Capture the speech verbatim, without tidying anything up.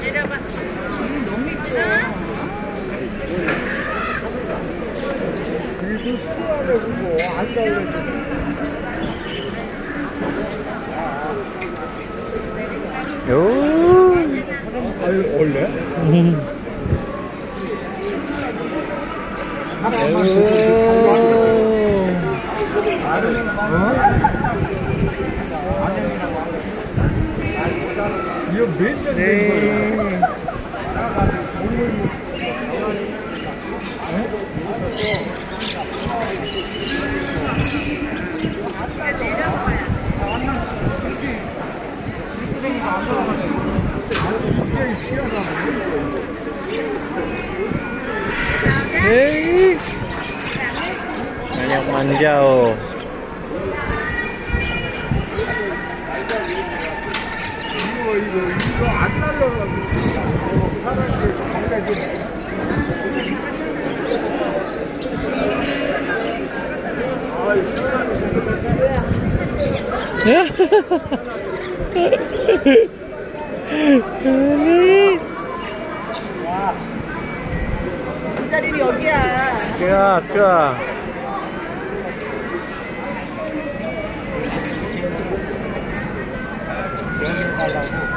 너무 이쁘다. 그리고 수화라고 뭐안 달래도. 요. 아유 원래? 음. 하나만 이거 몇년 된 거야? 에이. banyak manjau. 이거 이거 이거 안 날라가고 이 자리는 여기야. 좋아, 좋아. 가려고